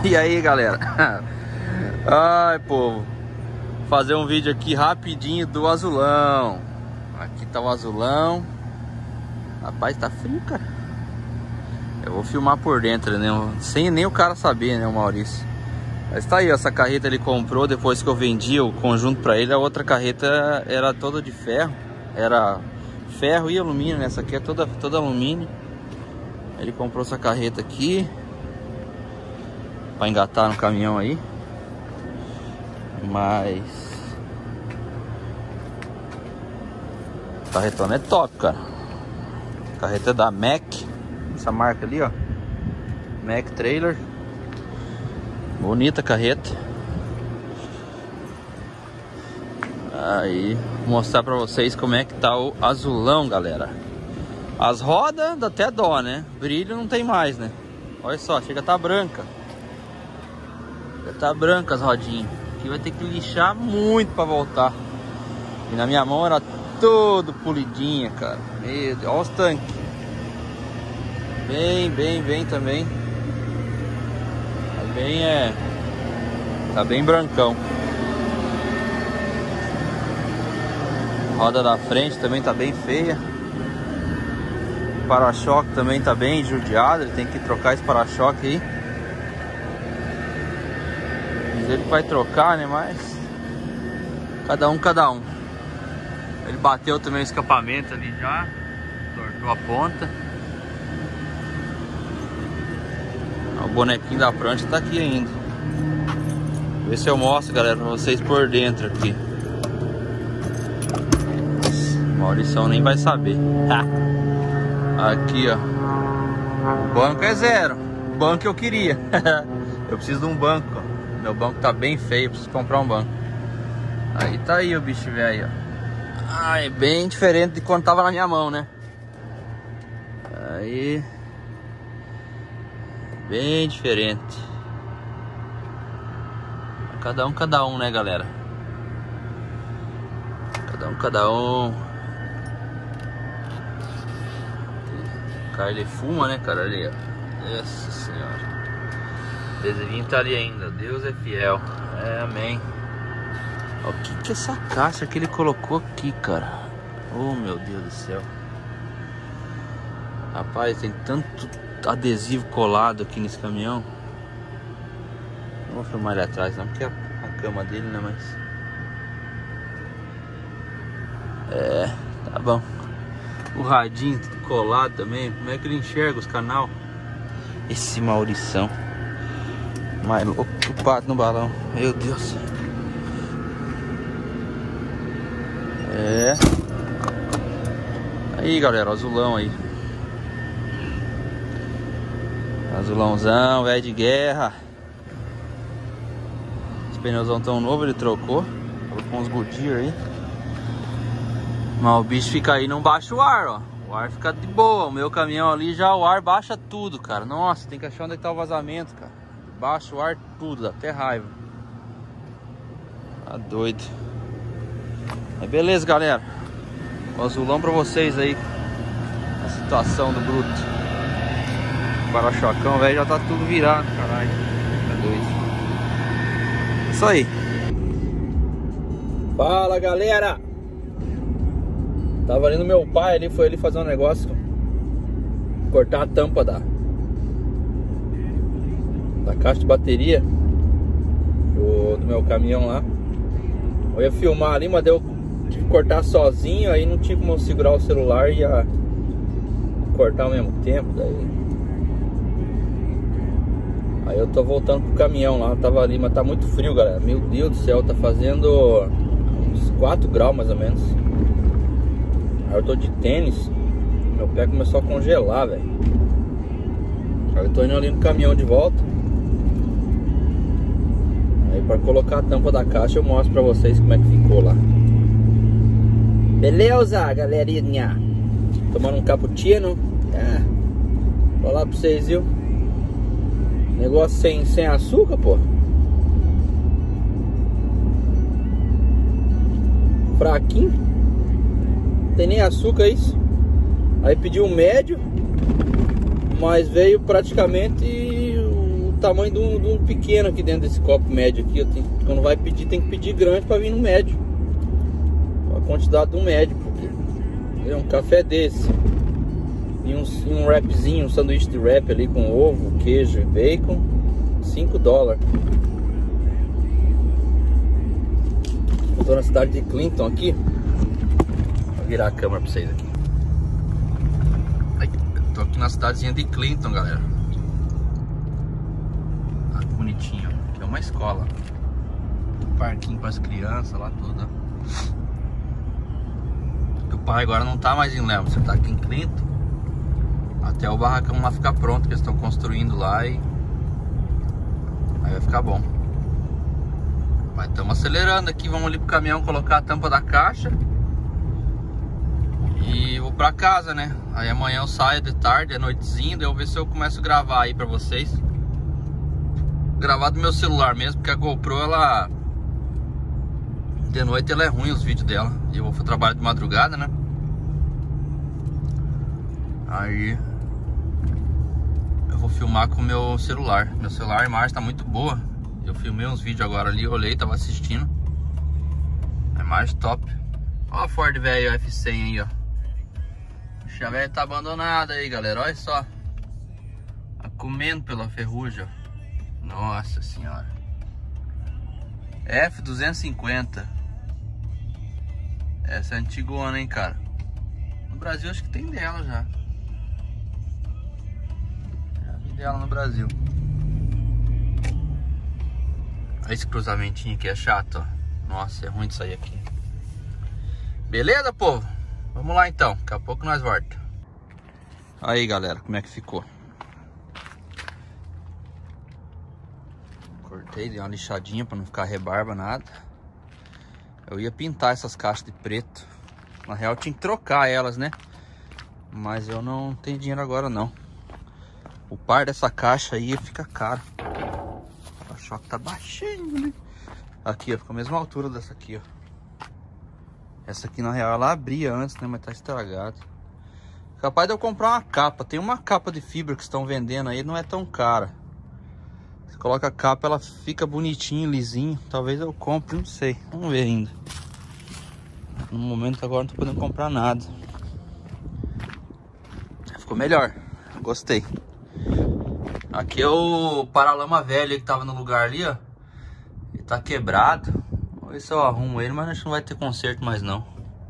E aí, galera? Ai, povo, fazer um vídeo aqui rapidinho do azulão. Aqui tá o azulão. Rapaz, tá frio, cara. Eu vou filmar por dentro, né? Sem nem o cara saber, né, o Maurício. Mas tá aí, ó, essa carreta ele comprou depois que eu vendi o conjunto pra ele. A outra carreta era toda de ferro. Era ferro e alumínio, né? Essa aqui é toda alumínio. Ele comprou essa carreta aqui pra engatar no caminhão aí. Mas a carretona é top, cara. A carreta é da Mack. Essa marca ali, ó, Mack Trailer. Bonita a carreta. Aí, vou mostrar pra vocês como é que tá o azulão, galera. As rodas dá até dó, né? Brilho não tem mais, né? Olha só, chega a tá branca. Já tá branca as rodinhas. Aqui vai ter que lixar muito pra voltar. E na minha mão era todo polidinha, cara. Meu Deus, olha os tanques. Bem também. Tá bem brancão. A roda da frente também tá bem feia. O para-choque também tá bem judiado. Ele tem que trocar esse para-choque aí. Diz ele que vai trocar, né? Mas cada um. Ele bateu também o escapamento ali já. Tortou a ponta. O bonequinho da prancha tá aqui ainda. Vê se eu mostro, galera, pra vocês por dentro aqui. O Maurição nem vai saber. Aqui, ó. O banco é zero. O banco eu queria. Eu preciso de um banco, ó. Meu banco tá bem feio, preciso comprar um banco. Aí tá aí o bicho velho, ó. Ah, é bem diferente de quando tava na minha mão, né? Aí... bem diferente. Cada um, né, galera? Cada um. O cara, ele fuma, né, cara? Ali, ó. Nossa senhora. O adesivinho tá ali ainda. Deus é fiel. É, amém. Ó, o que é essa caixa que ele colocou aqui, cara? Oh, meu Deus do céu. Rapaz, tem tanto adesivo colado aqui nesse caminhão. Não vou filmar ele atrás não, porque é a cama dele, né? Mas é, tá bom. O radinho tudo colado também. Como é que ele enxerga os canal? Esse Maurição mais louco que o pato no balão. Meu Deus. É. Aí, galera, azulão aí. Azulãozão, velho de guerra. Os pneuzão tão novo, ele trocou. Colocou uns Goodyear aí. Mas o bicho fica aí, não baixa o ar, ó. O ar fica de boa. O meu caminhão ali já o ar baixa tudo, cara. Nossa, tem que achar onde é que tá o vazamento, cara. Baixa o ar tudo, dá até raiva. Tá doido. Mas beleza, galera. O azulão pra vocês aí. A situação do bruto. Para-chocão, velho, já tá tudo virado, caralho. Tá doido. Isso aí. Fala, galera. Tava ali no meu pai, ali foi ali fazer um negócio. Cortar a tampa da caixa de bateria do meu caminhão lá. Eu ia filmar ali, mas deu de cortar sozinho. Aí não tinha como eu segurar o celular e ia cortar ao mesmo tempo. Aí eu tô voltando pro caminhão lá, tava ali, mas tá muito frio, galera. Meu Deus do céu, tá fazendo uns 4 graus mais ou menos. Aí eu tô de tênis, meu pé começou a congelar, velho. Aí eu tô indo ali no caminhão de volta. Aí pra colocar a tampa da caixa eu mostro pra vocês como é que ficou lá. Beleza, galerinha? Tomando um cappuccino. Vou falar pra vocês, viu? Negócio sem açúcar, pô. Fraquinho. Não tem nem açúcar isso. Aí pedi um médio, mas veio praticamente o tamanho de um pequeno aqui dentro desse copo médio aqui. Quando vai pedir, tem que pedir grande para vir no médio. A quantidade de um médio, porque é um café desse. E um wrapzinho, um sanduíche de wrap ali com ovo, queijo e bacon, $5. Eu tô na cidade de Clinton aqui. Vou virar a câmera pra vocês aqui. Tô aqui na cidadezinha de Clinton, galera. Ah, que bonitinho. Aqui é uma escola. Parquinho para as crianças lá, tudo. O pai agora não tá mais em Lemos, você tá aqui em Clinton. Até o barracão lá ficar pronto, que eles estão construindo lá e aí vai ficar bom. Mas estamos acelerando aqui, vamos ali pro caminhão colocar a tampa da caixa. E vou pra casa, né? Aí amanhã eu saio de tarde, é noitezinha, daí eu vou ver se eu começo a gravar aí pra vocês. Gravar do meu celular mesmo, porque a GoPro, ela... de noite ela é ruim, os vídeos dela. E eu vou trabalhar de madrugada, né? Aí eu vou filmar com o meu celular. Meu celular, a imagem tá muito boa. Eu filmei uns vídeos agora ali, olhei, tava assistindo. A imagem top. Ó a Ford velho F100 aí, ó. O Chevette tá abandonado aí, galera. Olha só. Tá comendo pela ferrugem, ó. Nossa senhora. F250. Essa é antigona, hein, cara. No Brasil acho que tem dela já. Já vi dela no Brasil. Olha esse cruzamentinho aqui, é chato, ó. Nossa, é ruim de sair aqui. Beleza, povo? Vamos lá então, daqui a pouco nós voltamos. Aí, galera, como é que ficou? Cortei, dei uma lixadinha pra não ficar rebarba, nada. Eu ia pintar essas caixas de preto. Na real tinha que trocar elas, né? Mas eu não tenho dinheiro agora não. O par dessa caixa aí fica caro. O para-choque tá baixinho, né? Aqui, ó, fica a mesma altura dessa aqui, ó. Essa aqui na real ela abria antes, né? Mas tá estragado. Capaz de eu comprar uma capa. Tem uma capa de fibra que estão vendendo aí, não é tão cara. Você coloca a capa, ela fica bonitinho, lisinho. Talvez eu compre, não sei. Vamos ver ainda. No momento agora não tô podendo comprar nada. Ficou melhor. Gostei. Aqui é o paralama velho que tava no lugar ali, ó. Ele tá quebrado. Vamos ver se eu arrumo ele, mas acho que não vai ter conserto mais não.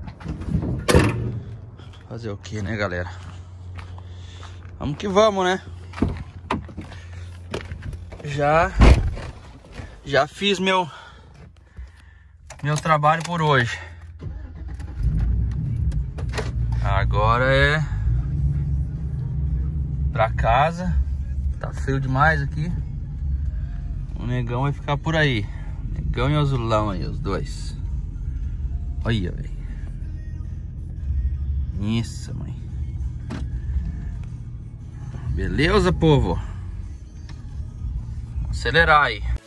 Fazer o que, né, galera? Vamos que vamos, né? Já fiz meu trabalho por hoje. Agora é pra casa. Tá frio demais aqui. O negão vai ficar por aí. Negão e o azulão aí, os dois. Olha, velho. Isso, mãe. Beleza, povo? Vamos acelerar aí.